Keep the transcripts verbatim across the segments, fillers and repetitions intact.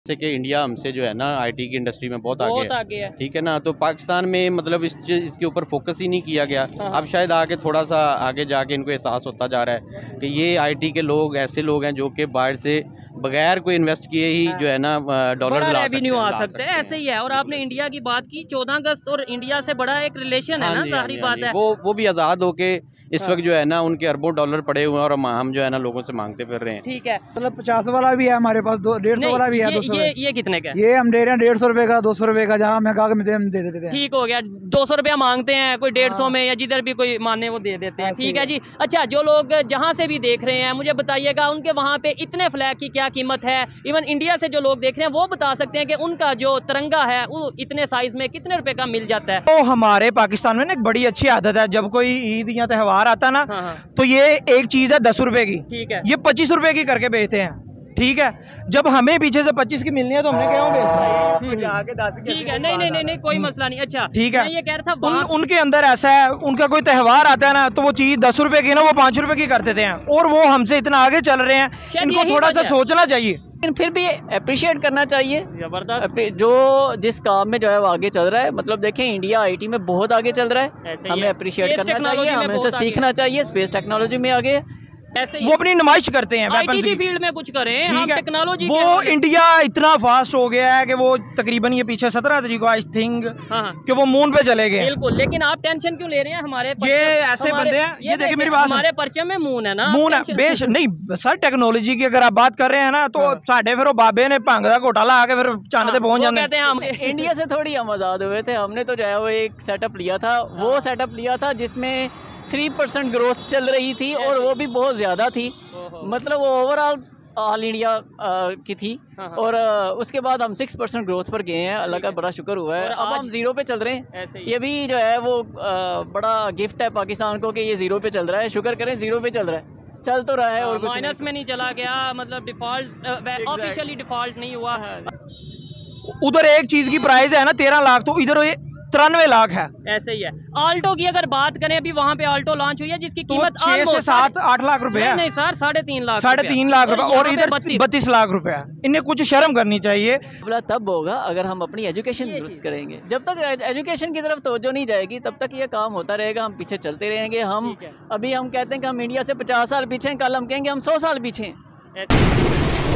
जैसे कि इंडिया हमसे जो है ना आईटी की इंडस्ट्री में बहुत, बहुत आगे, आगे है, ठीक है ना। तो पाकिस्तान में मतलब इस इसके ऊपर फोकस ही नहीं किया गया। हाँ। अब शायद आगे थोड़ा सा आगे जाके इनको एहसास होता जा रहा है कि ये आईटी के लोग ऐसे लोग हैं जो कि बाहर से बगैर कोई इन्वेस्ट किए ही जो है ना डॉलर रेवेन्यू आ सकते हैं, ऐसे ही है। और आपने इंडिया की बात की, चौदह अगस्त और इंडिया से बड़ा एक रिलेशन है ना, जाहिर बात है। वो वो भी आज़ाद होके इस वक्त जो है ना उनके अरबों डॉलर पड़े हुए हैं और हम जो है ना लोगों से मांगते फिर रहे हैं। ठीक है, मतलब पचास वाला भी है हमारे पास, दो डेढ़ सौ वाला भी है, दो सौ। ये ये कितने का? ये हम दे रहे हैं डेढ़ सौ रुपए का, दो सौ रुपए का, जहाँ मैं कहा दे देते हैं। ठीक हो गया, दो सौ रुपया मांगते हैं, कोई डेढ़ सौ में या जिधर भी कोई माने वो दे देते हैं। ठीक है जी। अच्छा, जो लोग जहाँ से भी देख रहे हैं मुझे बताइएगा उनके वहाँ पे इतने फ्लैग की क्या कीमत है। इवन इंडिया से जो लोग देख रहे हैं वो बता सकते हैं कि उनका जो तिरंगा है वो इतने साइज में कितने रुपए का मिल जाता है। तो हमारे पाकिस्तान में ना एक बड़ी अच्छी आदत है, जब कोई ईद या त्यौहार आता है ना, हाँ हाँ। तो ये एक चीज है दस रुपए की, ठीक है, ये पच्चीस रुपए की करके बेचते हैं। ठीक है, जब हमें पीछे से पच्चीस की मिलनी है तो हमने क्यों बेचना है? ठीक है, नहीं नहीं नहीं नहीं कोई मसला नहीं। अच्छा ठीक है, ये कह रहा था उन, उनके अंदर ऐसा है, उनका कोई त्यौहार आता है ना तो वो चीज दस रुपए की ना वो पाँच रुपए की कर देते हैं, और वो हमसे इतना आगे चल रहे हैं, इनको थोड़ा सा सोचना चाहिए। लेकिन फिर भी अप्रिशिएट करना चाहिए। जबरदस्त, जो जिस काम में जो है वो आगे चल रहा है, मतलब देखें इंडिया आईटी में बहुत आगे चल रहा है, हमें अप्रिशिएट करना चाहिए, हमें उनसे सीखना चाहिए। स्पेस टेक्नोलॉजी में आगे ऐसे वो अपनी नुमाइश करते हैं, वेपन्स की फील्ड में कुछ करें, हम टेक्नोलॉजी वो इंडिया इतना फास्ट हो गया है कि वो तकरीबन ये पीछे सत्रह तारीख को आई थिंक कि वो मून पे चले गए। बिल्कुल, लेकिन आप टेंशन क्यों ले रहे हैं? हमारे ये ऐसे बंदे हैं, ये देखिए मेरी बात, हमारे परचम में मून है ना, मून है बेश नहीं सर। टेक्नोलॉजी की अगर आप बात कर रहे हैं ना तो साढ़े फिर बाबे ने भंग का घोटाला आके फिर चांद पे पहुंच जाते हैं। हम इंडिया से थोड़ी हम आजाद हुए थे, हमने तो जो है वो एक सेटअप लिया था, वो सेटअप लिया था जिसमें थ्री परसेंट ग्रोथ चल रही थी और वो भी बहुत ज्यादा थी, मतलब वो ओवरऑल ऑल इंडिया की थी। और उसके बाद हम सिक्स परसेंट ग्रोथ पर गए हैं, अल्लाह का बड़ा शुक्र हुआ है। अब हम जीरो पे चल रहे हैं, ये भी जो है वो बड़ा गिफ्ट है पाकिस्तान को कि ये जीरो पे चल रहा है। शुक्र करें जीरो पे चल रहा है, चल तो रहा है और माइनस में नहीं चला गया, मतलब डिफॉल्ट ऑफिशियली डिफॉल्ट नहीं हुआ। उधर एक चीज की प्राइस है ना तेरह लाख, तो इधर ये तिरानवे लाख है। ऐसे ही है। आल्टो की अगर बात करें, अभी वहाँ पे आल्टो लॉन्च हुई है जिसकी तो कीमत छह से सात आठ लाख रुपए है। नहीं सर, साढ़े तीन लाख साढ़े तीन लाख रुपए और इधर बत्तीस लाख रुपए है। इन्हें कुछ शर्म करनी चाहिए। तब होगा अगर हम अपनी एजुकेशन दुरुस्त करेंगे। जब तक एजुकेशन की तरफ तवज्जो नहीं जाएगी तब तक ये काम होता रहेगा, हम पीछे चलते रहेंगे। हम अभी हम कहते हैं कि हम इंडिया से पचास साल पीछे हैं, कल हम कहेंगे हम सौ साल पीछे हैं।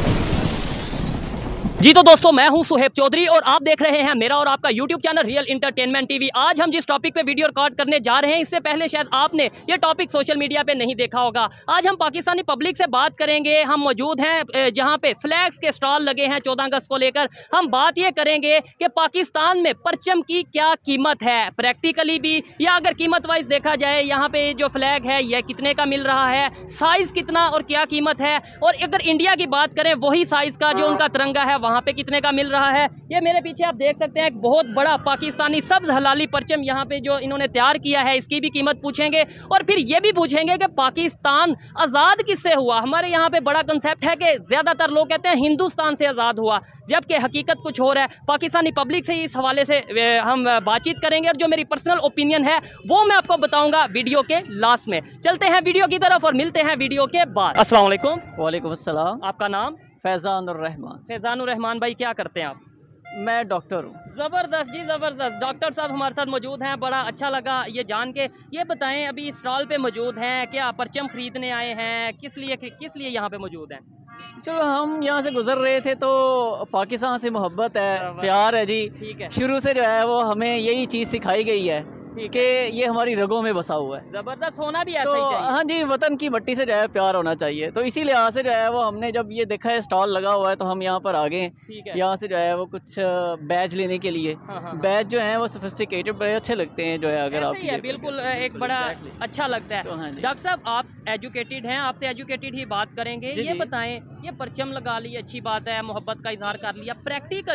जी तो दोस्तों, मैं हूं सुहेब चौधरी और आप देख रहे हैं मेरा और आपका YouTube channel real entertainment TV. आज हम जिस टॉपिक पे वीडियो रिकॉर्ड करने जा रहे हैं, इससे पहले शायद आपने ये टॉपिक सोशल मीडिया पे नहीं देखा होगा। आज हम पाकिस्तानी पब्लिक से बात करेंगे। हम मौजूद हैं जहां पे फ्लैग्स के स्टॉल लगे हैं चौदह अगस्त को लेकर। हम बात ये करेंगे कि पाकिस्तान में परचम की क्या कीमत है, प्रैक्टिकली भी, या अगर कीमत वाइज देखा जाए यहाँ पे जो फ्लैग है यह कितने का मिल रहा है, साइज़ कितना और क्या कीमत है, और अगर इंडिया की बात करें वही साइज़ का जो उनका तिरंगा है वहाँ पे कितने का मिल रहा है। ये मेरे पीछे आप देख सकते हैं एक बहुत बड़ा पाकिस्तानी सब्ज हलाली परचम यहाँ पे जो इन्होंने तैयार किया है, इसकी भी कीमत पूछेंगे। और फिर ये भी पूछेंगे कि पाकिस्तान आज़ाद किससे हुआ। हमारे यहाँ पे बड़ा कंसेप्ट है कि ज़्यादातर लोग कहते हैं हिंदुस्तान से आज़ाद हुआ, जबकि हकीकत कुछ और है। पाकिस्तानी पब्लिक से इस हवाले से हम बातचीत करेंगे और जो मेरी पर्सनल ओपिनियन है वो मैं आपको बताऊँगा वीडियो के लास्ट में। चलते हैं वीडियो की तरफ और मिलते हैं वीडियो के बाद। अस्सलाम वालेकुम। वालेकुम अस्सलाम। आपका नाम? फैज़ानुर रहमान। फैज़ानुर रहमान भाई, क्या करते हैं आप? मैं डॉक्टर हूँ। ज़बरदस्त जी, ज़बरदस्त। डॉक्टर साहब हमारे साथ मौजूद हैं, बड़ा अच्छा लगा ये जान के। ये बताएं, अभी स्टॉल पे मौजूद हैं, क्या परचम खरीदने आए हैं, किस लिए किस लिए यहाँ पे मौजूद हैं? चलो, हम यहाँ से गुजर रहे थे तो पाकिस्तान से मोहब्बत है, प्यार है जी। ठीक है, शुरू से जो है वो हमें यही चीज़ सिखाई गई है कि ये हमारी रगों में बसा हुआ है। जबरदस्त, होना भी ऐसा तो, ही चाहिए। हाँ जी, वतन की मिट्टी से जो है प्यार होना चाहिए। तो इसी लिहाज से जो है वो हमने जब ये देखा है स्टॉल लगा हुआ है तो हम यहाँ पर आ गए। यहाँ से जो है वो कुछ बैच लेने के लिए। हाँ हाँ। बैच जो है वो सोफिस्टिकेटेड बड़े अच्छे लगते हैं जो है, अगर आप है, बिल्कुल एक बड़ा अच्छा लगता है। तो हाँ, डॉक्टर साहब आप एजुकेटेड हैं, आपसे एजुकेटेड ही बात करेंगे। ये बताएं, ये परचम लगा ली, अच्छी बात है, मोहब्बत का इजहार कर लिया, प्रैक्टिकली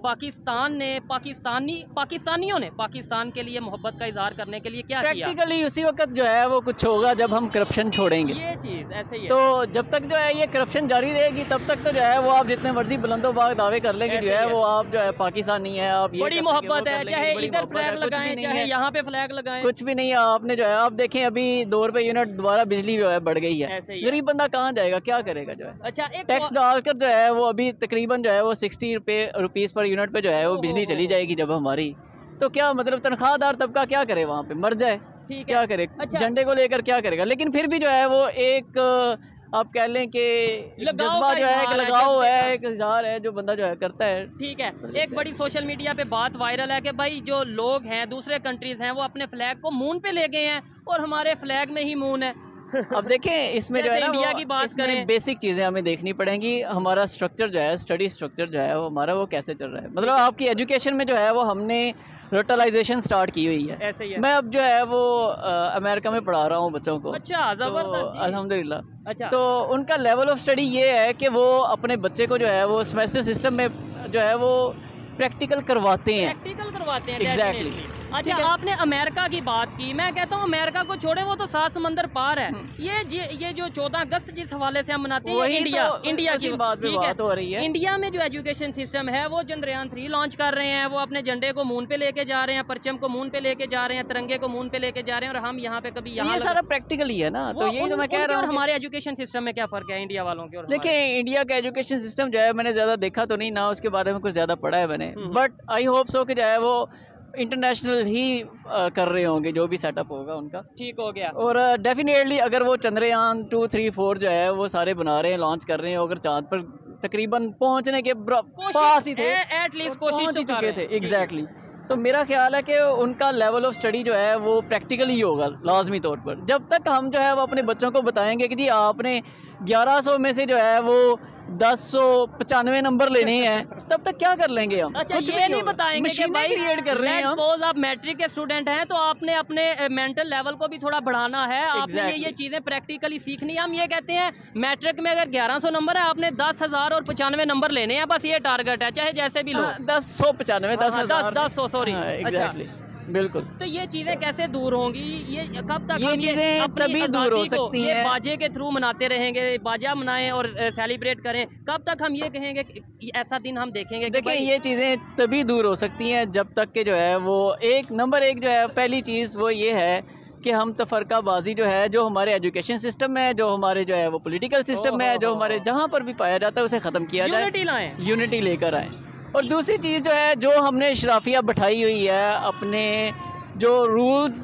पाकिस्तान ने पाकिस्तानी पाकिस्तानियों ने पाकिस्तान के लिए मोहब्बत का इजहार करने के लिए क्या किया? प्रैक्टिकली उसी वक्त जो है वो कुछ होगा जब हम करप्शन छोड़ेंगे। ये चीज़ ऐसे ही है। तो जब तक जो है ये करप्शन जारी रहेगी तब तक तो जो है वो आप जितने मर्जी बुलंदोबाग दावे कर लेंगे जो है वो आप जो है पाकिस्तानी है, आप बड़ी मोहब्बत है, चाहे इधर फ्लैग लगाएं चाहे यहाँ पे फ्लैग लगाएं, कुछ भी नहीं है। आपने जो है आप देखें अभी दो रुपए यूनिट दोबारा बिजली जो है बढ़ गई है, गरीब बंदा कहाँ जाएगा, क्या करेगा जो है। अच्छा, टैक्स डालकर जो है वो अभी तकरीबन जो है वो सिक्सटी रुपये रुपीज़ पर यूनिट पे जो है वो बिजली चली जाएगी जब हमारी, तो क्या मतलब तनख्वाहदार तबका क्या करे वहाँ पे, मर जाए, क्या करे। अच्छा। झंडे को लेकर क्या करेगा, लेकिन फिर भी जो है वो एक आप कह लें कि जज्बा जो है, एक लगाव है, एक इज़हार है जो बंदा जो है करता है। ठीक है, एक बड़ी सोशल मीडिया पे बात वायरल है कि भाई जो लोग हैं दूसरे कंट्रीज हैं वो अपने फ्लैग को मून पे ले गए हैं और हमारे फ्लैग में ही मून है। अब देखें इसमें जो है ना इंडिया की बात करें, बेसिक चीज़ें हमें देखनी पड़ेंगी। हमारा स्ट्रक्चर जो है, स्टडी स्ट्रक्चर जो है वो हमारा वो कैसे चल रहा है, मतलब आपकी एजुकेशन में जो है वो हमने रोटलाइजेशन स्टार्ट की हुई है। ऐसे ही है। मैं अब जो है वो अमेरिका में पढ़ा रहा हूँ बच्चों को। अच्छा, जबरदस्त, अल्हम्दुलिल्लाह। अच्छा, तो उनका लेवल ऑफ स्टडी ये है कि वो अपने बच्चे को जो है वो सेमेस्टर सिस्टम में जो है वो प्रैक्टिकल करवाते हैं, प्रैक्टिकल करवाते हैं। एग्जैक्टली। अच्छा, आपने अमेरिका की बात की, मैं कहता हूँ अमेरिका को छोड़े, वो तो सात समंदर पार है। ये ये जो चौदह अगस्त जिस हवाले से हम मनाते हैं इंडिया तो, इंडिया की बात पे बात हो रही है। इंडिया में जो एजुकेशन सिस्टम है वो चंद्रयान थ्री लॉन्च कर रहे हैं, वो अपने झंडे को मून पे लेके जा रहे हैं, परचम को मून पे लेके जा रहे हैं, तिरंगे को मून पे लेके जा रहे हैं, और हम यहाँ पे कभी यहाँ सारा प्रैक्टिकल ही है ना। तो यही तो मैं कह रहा हूँ, हमारे एजुकेशन सिस्टम में क्या फर्क है इंडिया वालों के? देखिए, इंडिया का एजुकेशन सिस्टम जो है मैंने ज़्यादा देखा तो नहीं ना, उसके बारे में कुछ ज़्यादा पढ़ा है मैंने, बट आई होप सो कि जो है वो इंटरनेशनल ही आ, कर रहे होंगे जो भी सेटअप होगा उनका, ठीक हो गया। और डेफिनेटली अगर वो चंद्रयान टू थ्री फोर जो है वो सारे बना रहे हैं, लॉन्च कर रहे हैं, अगर चांद पर तकरीबन पहुंचने के पास ही थे, एटलीस्ट कोशिश ही चुके थे, एग्जैक्टली। तो मेरा ख्याल है कि उनका लेवल ऑफ स्टडी जो है वो प्रैक्टिकल ही होगा लाजमी तौर पर। जब तक हम जो है वो अपने बच्चों को बताएंगे कि जी आपने ग्यारह सौ में से जो है वो दस सौ पचानवे नंबर लेने हैं, तब तक क्या कर लेंगे हम? अच्छा, कुछ ये नहीं बताएंगे कि भाई क्रिएट कर रहे हैं हम। सपोज आप मैट्रिक के स्टूडेंट हैं तो आपने अपने मेंटल लेवल को भी थोड़ा बढ़ाना है, आपने exactly. ये ये चीजें प्रैक्टिकली सीखनी है। हम ये कहते हैं मैट्रिक में अगर ग्यारह सौ नंबर है, आपने दस हजार और पचानवे नंबर लेने हैं, बस ये टारगेट है, चाहे जैसे भी लो। दस सौ पचानवे दस हजार दस सौ सॉरी एग्जैक्टली, बिल्कुल। तो ये चीजें कैसे दूर होंगी? ये कब तक ये चीजें तभी दूर हो सकती हैं? ये बाजे के थ्रू मनाते रहेंगे, बाजा मनाएं और सेलिब्रेट करें, कब तक हम ये कहेंगे कि ऐसा दिन हम देखेंगे? देखिए, ये चीज़ें तभी दूर हो सकती हैं जब तक के जो है वो एक नंबर एक जो है पहली चीज़ वो ये है कि हम तफरकाबाजी जो है जो हमारे एजुकेशन सिस्टम में, जो हमारे जो है वो पॉलिटिकल सिस्टम में, जो हमारे जहाँ पर भी पाया जाता है उसे ख़त्म किया जाए, यूनिटी लाएं, यूनिटी लेकर आएँ। और दूसरी चीज़ जो है जो हमने शराफिया बैठाई हुई है, अपने जो रूल्स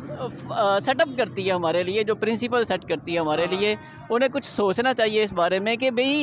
सेटअप करती है हमारे लिए, जो प्रिंसिपल सेट करती है हमारे लिए, उन्हें कुछ सोचना चाहिए इस बारे में कि भाई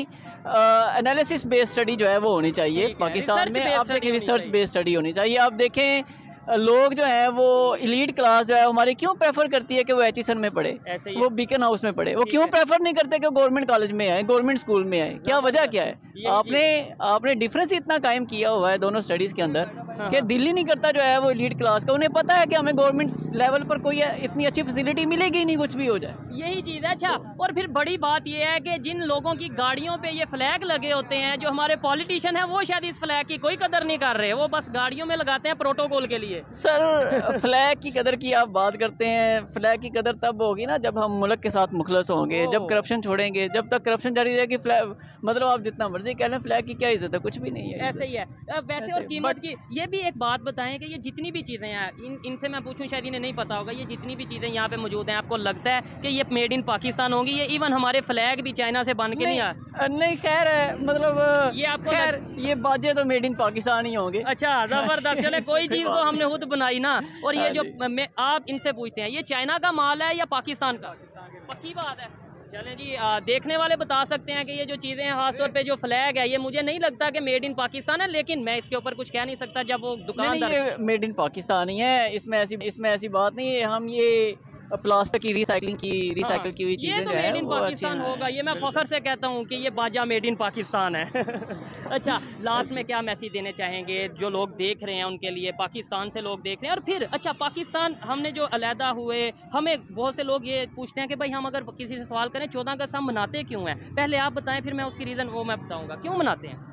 एनालिसिस बेस्ड स्टडी जो है वो होनी चाहिए पाकिस्तान में। आप देखें, रिसर्च बेस्ड स्टडी होनी चाहिए। आप देखें लोग जो है वो एलीट क्लास जो है हमारी क्यों प्रेफर करती है कि वो एचईसन में पढ़े, वो बीकन हाउस में पढ़े, वो क्यों प्रेफर नहीं करते कि गवर्नमेंट कॉलेज में आए, गवर्नमेंट स्कूल में आए? क्या वजह क्या है? आपने आपने डिफरेंस इतना कायम किया हुआ है दोनों स्टडीज़ के अंदर कि दिल ही नहीं करता जो है वो एलीट क्लास का। उन्हें पता है कि हमें गवर्नमेंट लेवल पर कोई इतनी अच्छी फैसिलिटी मिलेगी ही नहीं, कुछ भी हो जाए, यही चीज़ है। अच्छा, और फिर बड़ी बात यह है कि जिन लोगों की गाड़ियों पे ये फ्लैग लगे होते हैं, जो हमारे पॉलिटिशियन हैं, वो शायद इस फ्लैग की कोई कदर नहीं कर रहे, वो बस गाड़ियों में लगाते हैं प्रोटोकॉल के लिए। सर, फ्लैग की कदर की आप बात करते हैं, फ्लैग की कदर तब होगी ना जब हम मुल्क के साथ मुखलस होंगे, जब करप्शन छोड़ेंगे। जब तक करप्शन जारी रहेगी, फ्लैग मतलब आप जितना मर्जी कह लें, फ्लैग की क्या इज्जत है? कुछ भी नहीं है। ऐसे ही है। वैसे और कीमत की ये भी एक बात बताएं कि ये जितनी भी चीज़ें हैं, इन इनसे मैं पूछूं, शायद इन्हें नहीं पता होगा, ये जितनी भी चीज़ें यहाँ पे मौजूद हैं, आपको लगता है कि ये मेड इन पाकिस्तान होंगी? ये इवन हमारे फ्लैग भी चाइना से बन के नहीं आ नहीं, खैर है, मतलब ये आपको खैर ये बाजे तो मेड इन पाकिस्तान ही होंगे। अच्छा, जबरदस्त। चले, कोई चीज़ तो हमने खुद बनाई ना। और ये जो मैं आप इनसे पूछते हैं, ये चाइना का माल है या पाकिस्तान का? पक्की बात है। चलें जी, आ, देखने वाले बता सकते हैं कि ये जो चीज़ें हैं, खासतौर पे जो फ्लैग है, ये मुझे नहीं लगता कि मेड इन पाकिस्तान है, लेकिन मैं इसके ऊपर कुछ कह नहीं सकता जब वो दुकानदार। ये मेड इन पाकिस्तान ही है, इसमें ऐसी इसमें ऐसी बात नहीं है। हम ये प्लास्टिक की रिसाइकलिंग की रिसाइकिल की हुई चीज़ें तो जो है मेड इन पाकिस्तान होगा, ये मैं फखर से कहता हूँ कि ये बाजा मेड इन पाकिस्तान है। अच्छा, लास्ट में क्या मैसेज देने चाहेंगे जो लोग देख रहे हैं उनके लिए, पाकिस्तान से लोग देख रहे हैं? और फिर अच्छा, पाकिस्तान हमने जो अलहदा हुए, हमें बहुत से लोग ये पूछते हैं कि भाई हम अगर किसी से सवाल करें चौदह अगस्त हम मनाते क्यों हैं, पहले आप बताएं, फिर मैं उसकी रीज़न वो मैं बताऊँगा क्यों मनाते हैं।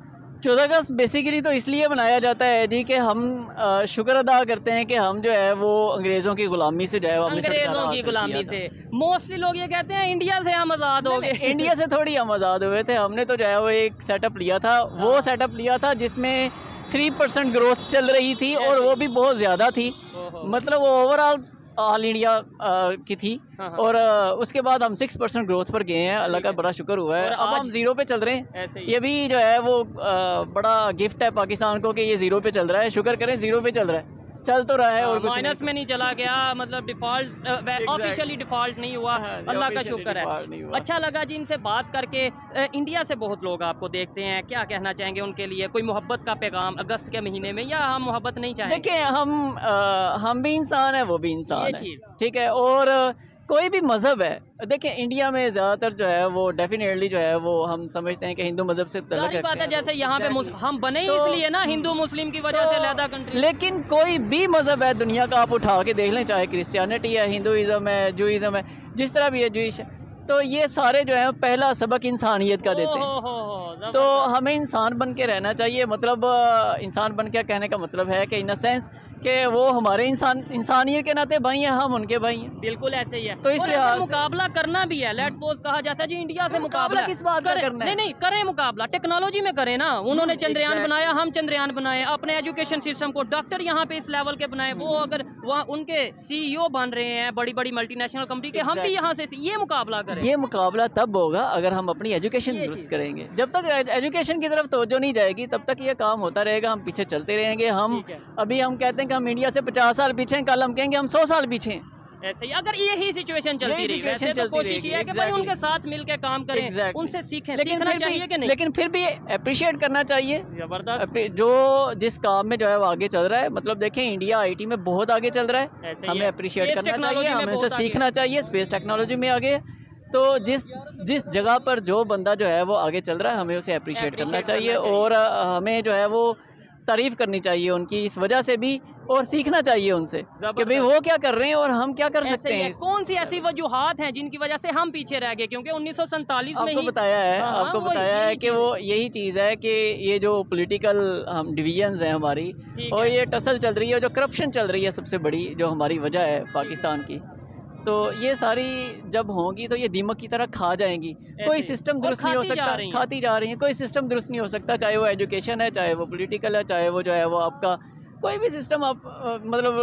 चौदह अगस्त बेसिकली तो इसलिए मनाया जाता है जी कि हम आ, शुक्र अदा करते हैं कि हम जो है वो अंग्रेज़ों की गुलामी से जो है वो अंग्रेज़ों की गुलामी से। मोस्टली लोग ये कहते हैं इंडिया से हम आज़ाद हो गए। इंडिया से थोड़ी हम आज़ाद हुए थे, हमने तो जो है वो एक सेटअप लिया था, वो सेटअप लिया था जिसमें थ्री परसेंट ग्रोथ चल रही थी और वो भी बहुत ज़्यादा थी, मतलब वो ओवरऑल ऑल इंडिया की थी। हाँ हाँ। और आ, उसके बाद हम सिक्स परसेंट ग्रोथ पर गए हैं, अल्लाह का बड़ा शुक्र हुआ है। अब हम जीरो पे चल रहे हैं, ये भी जो है वो आ, बड़ा गिफ्ट है पाकिस्तान को कि ये जीरो पे चल रहा है। शुक्र करें जीरो पे चल रहा है, चल तो रहा है और माइनस में नहीं चला गया, मतलब डिफॉल्ट ऑफिशियली डिफॉल्ट नहीं हुआ, अल्लाह का शुक्र है। अच्छा लगा जी इनसे बात करके। इंडिया से बहुत लोग आपको देखते हैं, क्या कहना चाहेंगे उनके लिए? कोई मोहब्बत का पैगाम अगस्त के महीने में, या हम मोहब्बत नहीं चाहेंगे? देखिए हम आ, हम भी इंसान है, वो भी इंसान है, ठीक है। और कोई भी मज़हब है, देखिए इंडिया में ज़्यादातर जो है वो डेफिनेटली जो है वो हम समझते हैं कि हिंदू मज़हब से तल्लुक़ बात है। जैसे यहाँ पे हम बने ही तो, इसलिए ना हिंदू मुस्लिम की वजह तो, से अलग कंट्री। लेकिन कोई भी मज़हब है दुनिया का आप उठा के देख लें, चाहे क्रिश्चियनिटी है, हिंदुइज़म है, जूइज़म है, जिस तरह भी है जूइश है, तो ये सारे जो है पहला सबक इंसानियत का देते हैं। हो, हो, हो, तो हमें इंसान बन के रहना चाहिए। मतलब इंसान बन के कहने का मतलब है कि इन अ सेंस कि वो हमारे इंसान इंसानियत के नाते भाई हैं, हम उनके भाई हैं। बिल्कुल ऐसे ही है। तो इस लिहाज मुकाबला करना भी है। लेट्स सपोज कहा जाता है जी इंडिया से मुकाबला किस बात का करना है? नहीं नहीं करें मुकाबला, टेक्नोलॉजी में करें ना। उन्होंने चंद्रयान बनाया, हम चंद्रयान बनाए, अपने एजुकेशन सिस्टम को डॉक्टर यहाँ पे इस लेवल के बनाए, वो अगर वहाँ उनके सीईओ बन रहे हैं बड़ी बड़ी मल्टीनेशनल कंपनी के, हम भी यहाँ से ये मुकाबला करें। ये मुकाबला तब होगा अगर हम अपनी एजुकेशन दुरुस्त करेंगे। जब तक एजुकेशन की तरफ तवज्जो नहीं जाएगी तब तक ये काम होता रहेगा, हम पीछे चलते रहेंगे। हम अभी हम कहते हैं कि हम इंडिया से पचास साल पीछे हैं, कल हम कहेंगे हम सौ साल पीछे हैं। ऐसे ही अगर यही सिचुएशन चलती रही, वैसे तो कोशिश ये है कि भाई उनके साथ मिलकर काम करें, exactly. उनसे सीखें, सीखना चाहिए कि नहीं? लेकिन फिर भी अप्रिशिएट करना चाहिए जबरदस्त जो जिस काम में जो है वो आगे चल रहा है। मतलब देखें इंडिया आईटी में बहुत आगे चल रहा है, हमें अप्रिशिएट करना चाहिए, हमें उनसे सीखना चाहिए। स्पेस टेक्नोलॉजी में आगे, तो जिस जिस जगह पर जो बंदा जो है वो आगे चल रहा है हमें उसे अप्रिशिएट करना चाहिए और हमें जो है वो तारीफ़ करनी चाहिए उनकी इस वजह से भी, और सीखना चाहिए उनसे कि भाई वो क्या कर रहे हैं और हम क्या कर सकते हैं। कौन सी ऐसी वजूहात हैं जिनकी वजह से हम पीछे रह गए? क्योंकि उन्नीस सौ सैंतालीस में आपको ही बताया है आपको बताया है कि वो यही चीज़ है कि ये जो पॉलिटिकल हम डिवीजन्स हैं हमारी, और ये टसल चल रही है, जो करप्शन चल रही है सबसे बड़ी जो हमारी वजह है पाकिस्तान की, तो ये सारी जब होंगी तो ये दीमक की तरह खा जाएंगी। कोई सिस्टम दुरुस्त नहीं हो सकता, खाती जा रही है, कोई सिस्टम दुरुस्त नहीं हो सकता, चाहे वो एजुकेशन है, चाहे वो पॉलिटिकल है, चाहे वो जो है वो आपका कोई भी सिस्टम आप मतलब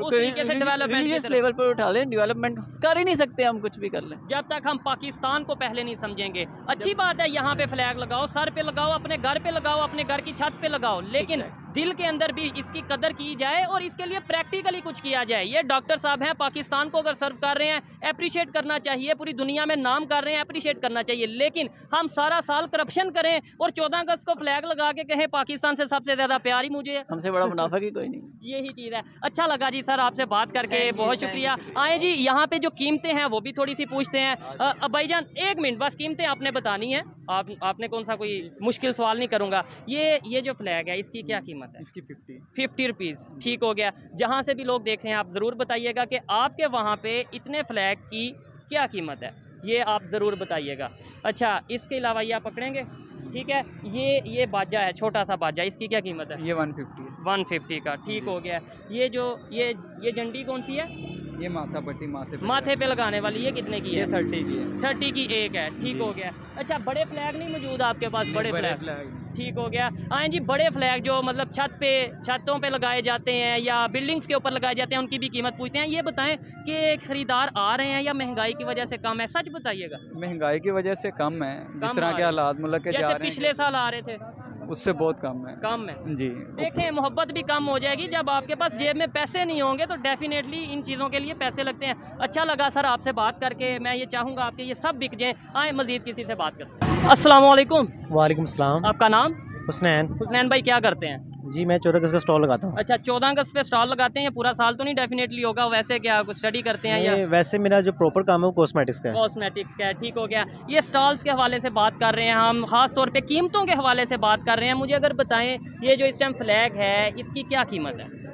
रिलीजियस लेवल पर उठा लें, डेवलपमेंट कर ही नहीं सकते हम, कुछ भी कर लें जब तक हम पाकिस्तान को पहले नहीं समझेंगे। अच्छी बात है यहाँ पे फ्लैग लगाओ, सर पे लगाओ, अपने घर पे लगाओ, अपने घर की छत पे लगाओ, लेकिन दिल के अंदर भी इसकी कदर की जाए और इसके लिए प्रैक्टिकली कुछ किया जाए। ये डॉक्टर साहब हैं, पाकिस्तान को अगर सर्व कर रहे हैं, अप्रिशिएट करना चाहिए, पूरी दुनिया में नाम कर रहे हैं, अप्रिशिएट करना चाहिए। लेकिन हम सारा साल करप्शन करें और चौदह अगस्त को फ्लैग लगा के कहें पाकिस्तान से सबसे ज़्यादा प्यार ही मुझे है, हमसे बड़ा मुनाफा की कोई नहीं। यही चीज़ है। अच्छा लगा जी सर आपसे बात करके, बहुत शुक्रिया। आए जी यहाँ पे जो कीमतें हैं वो भी थोड़ी सी पूछते हैं। भाईजान एक मिनट बस, कीमतें आपने बतानी है, आप आपने कौन सा कोई मुश्किल सवाल नहीं करूँगा। ये ये जो फ्लैग है इसकी क्या कीमत है? इसकी फिफ्टी फिफ्टी रुपीज़, ठीक हो गया। जहाँ से भी लोग देख रहे हैं आप ज़रूर बताइएगा कि आपके वहाँ पे इतने फ्लैग की क्या कीमत है, ये आप ज़रूर बताइएगा। अच्छा इसके अलावा ये आप पकड़ेंगे, ठीक है। ये ये बाजा है, छोटा सा बाजा, इसकी क्या कीमत है? ये वन फिफ्टी है। वन फिफ्टी का, ठीक हो गया। ये जो ये ये झंडी कौन सी है? ये माथा पट्टी माथे पे माथे पे लगाने वाली, ये कितने की है? ये थर्टी की है। थर्टी की एक है, ठीक हो गया। अच्छा बड़े फ्लैग नहीं मौजूद आपके पास? बड़े फ्लैग, ठीक हो गया। आए जी बड़े फ्लैग जो मतलब छत पे छतों पे लगाए जाते हैं या बिल्डिंग्स के ऊपर लगाए जाते हैं, उनकी भी कीमत पूछते हैं। ये बताएं कि खरीदार आ रहे हैं या महंगाई की वजह से कम है? सच बताइएगा। महंगाई की वजह से कम है, जिस तरह के हालात मुल्क के जा रहे हैं, पिछले साल आ रहे थे उससे बहुत कम है। कम है जी। देखें मोहब्बत भी कम हो जाएगी जब आपके पास जेब में पैसे नहीं होंगे, तो डेफिनेटली इन चीज़ों के लिए पैसे लगते हैं। अच्छा लगा सर आपसे बात करके, मैं ये चाहूँगा आपके ये सब बिक जाएँ। आए मज़ीद किसी से बात करते हैं। अस्सलाम वालेकुम। वालेकुम सलाम। आपका नाम? हुसनैन। हुसनैन भाई क्या करते हैं? जी मैं चौदह अगस्त का स्टॉल लगाता हूँ। अच्छा चौदह अगस्त पे स्टॉल लगाते हैं, ये पूरा साल तो नहीं डेफिनेटली होगा, वैसे क्या कुछ स्टडी करते हैं या? वैसे मेरा जो प्रॉपर काम है वो कॉस्मेटिक्स का है। कॉस्मेटिक्स का है, ठीक हो गया। ये स्टॉल्स के हवाले से बात कर रहे हैं हम, खास तौर पे कीमतों के हवाले से बात कर रहे हैं। मुझे अगर बताएं ये जो इस टाइम फ्लैग है इसकी क्या कीमत है?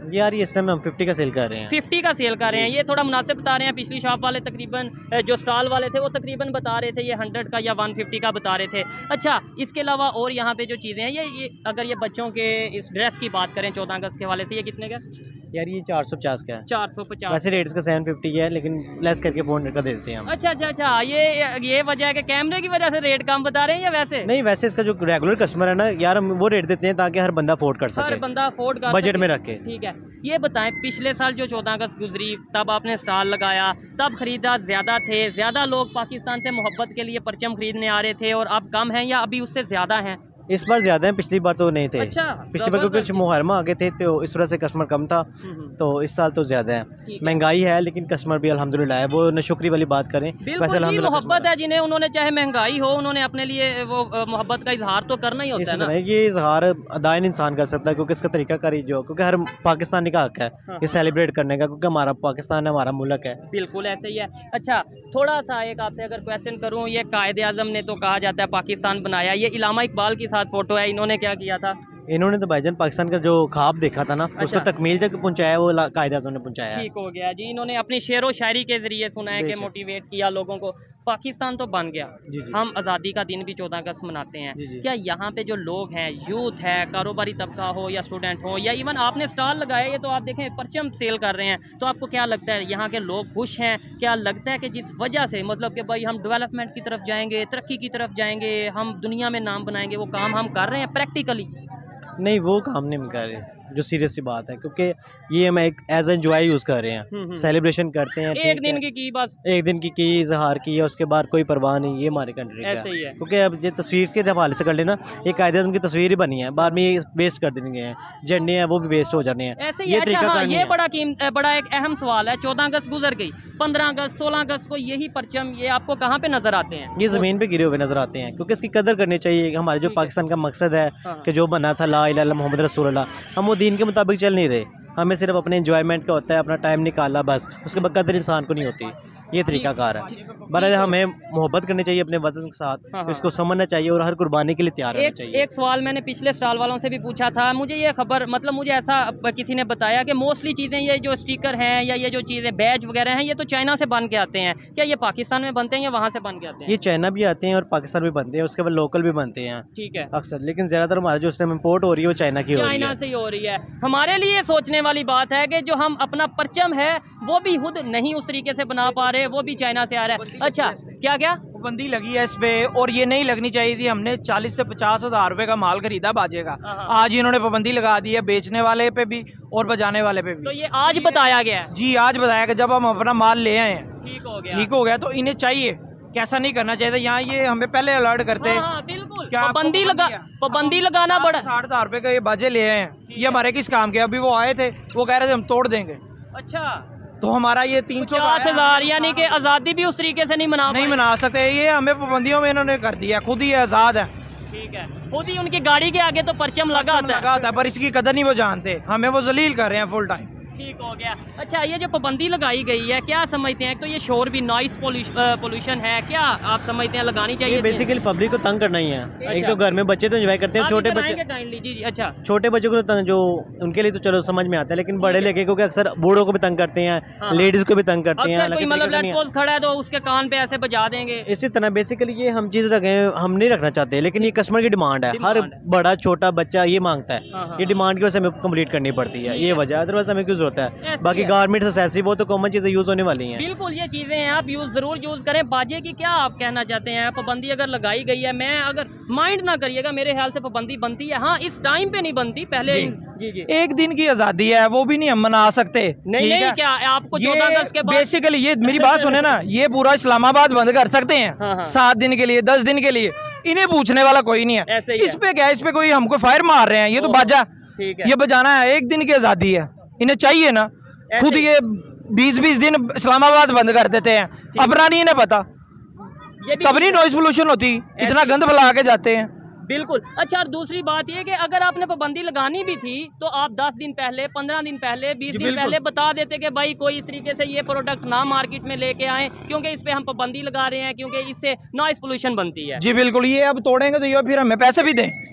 यार ये इस टाइम हम फिफ्टी का सेल कर रहे हैं। फिफ्टी का सेल कर रहे हैं, ये थोड़ा मुनासिब बता रहे हैं। पिछली शॉप वाले तकरीबन जो स्टॉल वाले थे वो तकरीबन बता रहे थे ये हंड्रेड का या वन फिफ्टी का बता रहे थे। अच्छा, इसके अलावा और यहाँ पे जो चीज़ें हैं ये ये अगर ये बच्चों के इस ड्रेस की बात करें चौदह अगस्त के हवाले से, ये कितने का? यार ये चार सौ पचास का है। चार सौ पचास वैसे रेट इसका सेवन फिफ्टी है, लेकिन लेस करके फोर हंड्रेड का दे देते हैं हम। अच्छा अच्छा अच्छा, ये ये वजह है कि कैमरे की वजह से रेट कम बता रहे हैं या वैसे? नहीं, वैसे इसका जो रेगुलर कस्टमर है ना यार, हम वो रेट देते हैं ताकि हर बंदा अफोर्ड कर सके, हर बंदा अफोर्ड कर बजट में रखे। ठीक है, ये बताएं पिछले साल जो चौदह अगस्त गुजरी तब आपने स्टॉल लगाया, तब खरीदार ज़्यादा थे, ज़्यादा लोग पाकिस्तान से मोहब्बत के लिए परचम खरीदने आ रहे थे, और अब कम हैं या अभी उससे ज़्यादा हैं? इस बार ज्यादा है, पिछली बार तो नहीं थे। अच्छा, पिछली बार कुछ मुहर्रमा आगे थे तो इस वजह से कस्टमर कम था, तो इस साल तो ज्यादा है। महंगाई है लेकिन कस्टमर भी अल्हम्दुलिल्लाह है, वो नशुक्री वाली बात करें। वैसे मोहब्बत है जिन्हें, उन्होंने चाहे महंगाई हो उन्होंने अपने लिए वो मोहब्बत का इजहार तो करना ही होता है ना। ये इजहार अदायन इंसान कर सकता है क्योंकि इसका तरीका कारी जो, क्योंकि हर पाकिस्तानी का हक है ये सेलिब्रेट करने का, क्योंकि हमारा पाकिस्तान है, हमारा मुल्क है। बिल्कुल ऐसे ही है। अच्छा, थोड़ा सा एक आपसे अगर क्वेश्चन करूँ, ये कायदे आज़म ने तो कहा जाता है पाकिस्तान बनाया, ये इलामा इकबाल के साथ फोटो है, इन्होंने क्या किया था? इन्होंने तो भाईजान पाकिस्तान का जो ख्वाब देखा था ना, अच्छा। उसको तकमील तक पहुंचाया, वो कायदे आज़म ने पहुंचाया। ठीक हो गया जी, इन्होंने अपनी शेर व शायरी के जरिए सुनाया कि मोटिवेट किया लोगों को। पाकिस्तान तो बन गया, जी जी। हम आज़ादी का दिन भी चौदह अगस्त मनाते हैं। जी जी। क्या यहाँ पे जो लोग हैं, यूथ है, कारोबारी तबका हो या स्टूडेंट हो, या इवन आपने स्टॉल लगाया, ये तो आप देखें परचम सेल कर रहे हैं, तो आपको क्या लगता है यहाँ के लोग खुश हैं? क्या लगता है कि जिस वजह से मतलब कि भाई हम डेवलपमेंट की तरफ जाएंगे, तरक्की की तरफ जाएंगे, हम दुनिया में नाम बनाएंगे, वो काम हम कर रहे हैं प्रैक्टिकली? नहीं, वो काम नहीं हम कर रहे, जो सीरियस सी बात है, क्योंकि ये हम एक एज एंजॉय यूज़ कर रहे हैं, सेलिब्रेशन करते हैं। एक दिन की की बस एक दिन की की इजहार की है, उसके बाद कोई परवाह नहीं, ये हमारी कंट्री का ऐसे ही है। क्योंकि अब ये तस्वीर के हवाले से कर लेना, एक कायदे आज़म की तस्वीर ही बनी है, बाद में ये वेस्ट कर देने हैं, झंडे हैं वो भी वेस्ट हो जाने हैं। ऐसे ये अच्छा, हाँ, ये बड़ा कीमत बड़ा एक अहम सवाल है। चौदह अगस्त गुजर गई, पंद्रह अगस्त सोलह अगस्त को यही परचम ये आपको कहाँ पे नजर आते हैं? ये ज़मीन पे गिरे हुए नजर आते हैं, क्योंकि इसकी कदर करनी चाहिए। हमारे जो पाकिस्तान का मकसद है कि जो बना था ला इलाहा इल्लल्लाह मोहम्मद रसूलुल्लाह, हम वो दीन के मुताबिक चल नहीं रहे, हमें सिर्फ अपने एंजॉयमेंट का होता है, अपना टाइम निकाला बस, उसके बाद कदर इंसान को नहीं होती। ये तरीका कार है। बहरहाल हमें मोहब्बत करनी चाहिए अपने वतन के साथ, हाँ हाँ। इसको समझना चाहिए और हर कुर्बानी के लिए तैयार रहना एक, चाहिए। एक सवाल मैंने पिछले स्टॉल वालों से भी पूछा था, मुझे ये खबर मतलब मुझे ऐसा किसी ने बताया कि मोस्टली चीज़ें ये जो स्टिकर हैं या ये जो चीज़ें बैज वगैरह हैं ये तो चाइना से बन के आते हैं, क्या ये पाकिस्तान में बनते हैं या वहाँ से बन के आते हैं? ये चाइना भी आते हैं और पाकिस्तान भी बनते हैं, उसके बाद लोकल भी बनते हैं। ठीक है, अक्सर, लेकिन ज़्यादातर हमारा जो उस टाइम इम्पोर्ट हो रही है वो चाइना की हो रही है। चाइना से ही हो रही है। हमारे लिए सोचने वाली बात है कि जो हम अपना परचम है वो भी खुद नहीं उस तरीके से बना पा रहे, वो भी चाइना से आ रहा है। अच्छा, क्या क्या पाबंदी लगी है इस पे, और ये नहीं लगनी चाहिए थी। हमने चालीस से पचास हजार रुपए का माल खरीदा बाजे का, आज इन्होंने पाबंदी लगा दी है बेचने वाले पे भी और बजाने वाले पे भी। तो ये आज बताया गया है? जी, आज बताया गया, जब हम अपना माल ले आए हैं ठीक हो गया, ठीक हो गया, तो इन्हें चाहिए कैसा नहीं करना चाहिए। यहाँ ये हमें पहले अलर्ट करते हैं। हाँ, बिल्कुल। क्या पाबंदी लगा, पाबंदी लगाना बड़ा। साठ हजार रुपए का ये बाजे ले आए हैं, ये हमारे किस काम के? अभी वो आए थे, वो कह रहे थे हम तोड़ देंगे। अच्छा, तो हमारा ये तीन सौ पचास हजार यानी कि आज़ादी भी उस तरीके से नहीं मना नहीं मना सकते। ये हमें पाबंदियों में इन्होंने कर दिया, खुद ही आज़ाद है। ठीक है, खुद ही उनकी गाड़ी के आगे तो परचम लगा होता है, लगा होता है, पर इसकी कदर नहीं वो जानते, हमें वो जलील कर रहे हैं फुल टाइम। ठीक हो गया। अच्छा, ये जो पाबंदी लगाई गई है क्या समझते हैं? तो ये शोर भी, नॉइस पोल्यूशन है, क्या आप समझते हैं लगानी चाहिए? बेसिकली पब्लिक को तंग करना ही है। अच्छा। एक तो घर में बच्चे तो एंजॉय करते हैं, छोटे बच्चे जी जी। अच्छा, छोटे बच्चों को तो जो उनके लिए तो चलो समझ में आता है, लेकिन बड़े लेके क्योंकि अक्सर बूढ़ों को भी तंग करते हैं, हाँ। लेडीज को भी तंग करते हैं। मतलब खड़ा है तो उसके कान पे ऐसे बजा देंगे, इसी तरह बेसिकली ये हम चीज रखे, हम नहीं रखना चाहते, लेकिन ये कस्टमर की डिमांड है, हर बड़ा छोटा बच्चा ये मांगता है, ये डिमांड की वजह से हमें कंप्लीट करनी पड़ती है, ये वजह, अदरवाइज हमें क्यों होता है। बाकी गारमेंट्स, एक्सेसरी वो तो कॉमन चीजें यूज होने वाली हैं। बिल्कुल, ये चीजें हैं, आप यूज जरूर यूज करें। बाजे की क्या आप कहना चाहते हैं? पाबंदी अगर लगाई गई है, मैं अगर माइंड ना करिएगा, मेरे ख्याल से पाबंदी बनती है, हाँ इस टाइम पे नहीं बनती, पहले जी जी, जी। एक दिन की आजादी है, वो भी नहीं हम मना सकते। नहीं नहीं, क्या आपको चौदह अगस्त के बाद बेसिकली ये मेरी बात सुने ना, ये पूरा इस्लामाबाद बंद कर सकते हैं सात दिन के लिए, दस दिन के लिए, इन्हें पूछने वाला कोई नहीं है। इस पे क्या, इस पे कोई हमको फायर मार रहे हैं, ये तो बाजा ये बजाना है, एक दिन की आजादी है, इन्हें चाहिए ना। खुद ये बीस बीस दिन इस्लामाबाद बंद कर देते हैं, अपना नहीं इन्हें पता, तब नहीं नॉइस पोल्यूशन होती, इतना गंद फैला के जाते हैं। बिल्कुल। अच्छा, और दूसरी बात ये कि अगर आपने पाबंदी लगानी भी थी तो आप दस दिन पहले, पंद्रह दिन पहले, बीस दिन पहले बता देते कि भाई कोई इस तरीके से ये प्रोडक्ट ना मार्केट में लेके आए, क्योंकि इस पे हम पाबंदी लगा रहे हैं, क्योंकि इससे नॉइस पोल्यूशन बनती है। जी बिल्कुल, ये अब तोड़ेंगे तो ये फिर हमें पैसे भी दें।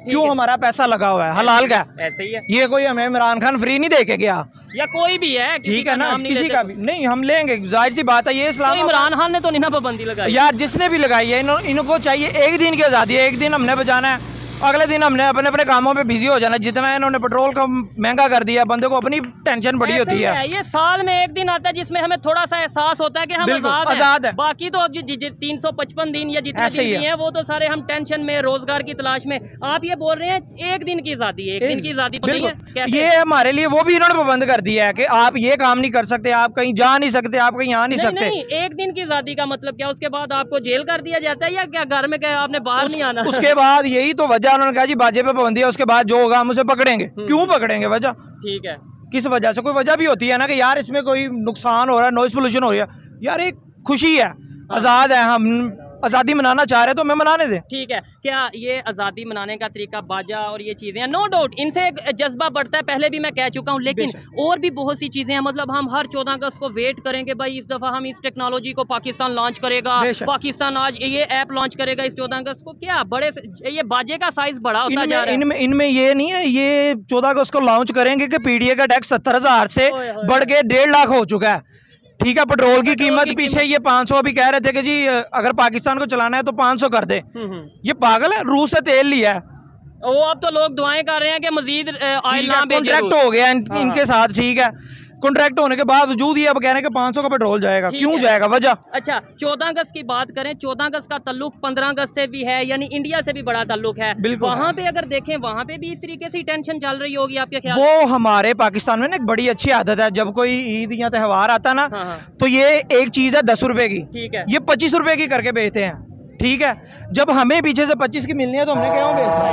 क्यों हमारा पैसा लगा हुआ है, हलाल का ऐसे ही है। ये कोई हमें इमरान खान फ्री नहीं दे के गया, या कोई भी है, ठीक है ना, किसी का भी नहीं हम लेंगे, जाहिर सी बात है। ये इस्लाम, इमरान खान ने तो नहीं ना पाबंदी लगाई यार, जिसने भी लगाई है इनको चाहिए एक दिन की आज़ादी है। एक दिन हमने बचाना है, अगले दिन हमने अपने अपने कामों पे बिजी हो जाना। जितना इन्होंने पेट्रोल का महंगा कर दिया, बंदे को अपनी टेंशन बड़ी होती है। है। ये साल में एक दिन आता है जिसमें हमें थोड़ा सा एहसास होता है कि हम आजाद आजाद है। बाकी तो तीन सौ पचपन दिन या जितने दिन भी हैं वो तो सारे हम टेंशन में, रोजगार की तलाश में। आप ये बोल रहे हैं एक दिन की आजादी, एक दिन की आजादी तो नहीं है। ये हमारे लिए वो भी इन्होंने पाबंद कर दिया है कि आप ये काम नहीं कर सकते, आप कहीं जा नहीं सकते, आप कहीं आ नहीं सकते। नहीं, एक दिन की आजादी का मतलब क्या, उसके बाद आपको जेल कर दिया जाता है या क्या, घर में क्या आपने बाहर नहीं आना? उसके बाद यही तो वजह उन्होंने कहा जी बाजे पे पाबंदी है, उसके बाद जो होगा हम उसे पकड़ेंगे। क्यों पकड़ेंगे, वजह ठीक है, किस वजह से? कोई वजह भी होती है ना कि यार इसमें कोई नुकसान हो रहा है, नॉइस पोल्यूशन हो रहा है, यार एक खुशी है, आज़ाद है, हम आज़ादी मनाना चाह रहे हैं तो हमें मनाने दें। ठीक है, क्या ये आज़ादी मनाने का तरीका बाजा और ये चीज़ें हैं, नो डाउट इनसे एक जज्बा बढ़ता है, पहले भी मैं कह चुका हूँ, लेकिन और भी बहुत सी चीज़ें हैं। मतलब हम हर चौदह अगस्त को वेट करेंगे, भाई इस दफ़ा हम इस टेक्नोलॉजी को पाकिस्तान लॉन्च करेगा, पाकिस्तान आज ये ऐप लॉन्च करेगा इस चौदह अगस्त को। क्या बड़े ये बाजे का साइज बड़ा होता जा रहा है। इनमें इनमें ये नहीं है, ये चौदह अगस्त को लॉन्च करेंगे कि पीडीए का टैक्स सत्तर हजार से बढ़ के डेढ़ लाख हो चुका है। ठीक है, पेट्रोल की कीमत पीछे ये पाँच सौ अभी कह रहे थे कि जी अगर पाकिस्तान को चलाना है तो पाँच सौ कर दे। ये पागल है, रूस से तेल लिया है वो। अब तो लोग दुआएं कर रहे हैं कि मजीद ऑयल ना भेजें। कॉन्ट्रैक्ट हो गया इन, इनके साथ, ठीक है, कॉन्ट्रैक्ट होने के बावजूद ही अब कह रहे हैं कि पाँच सौ का पेट्रोल जाएगा। क्यों जाएगा, वजह? अच्छा, चौदह अगस्त की बात करें, चौदह अगस्त का ताल्लुक पंद्रह अगस्त से भी है, यानी इंडिया से भी बड़ा ताल्लुक है। वहाँ पे अगर देखें, वहाँ पे भी इस तरीके से टेंशन चल रही होगी आपके ख्याल? वो हमारे पाकिस्तान में ना एक बड़ी अच्छी आदत है, जब कोई ईद या त्यौहार आता है ना, हाँ हाँ। तो ये एक चीज है दस रुपए की, ठीक है, ये पच्चीस रुपए की करके बेचते हैं। ठीक है, जब हमें पीछे से पच्चीस की मिलनी है तो हमने क्यों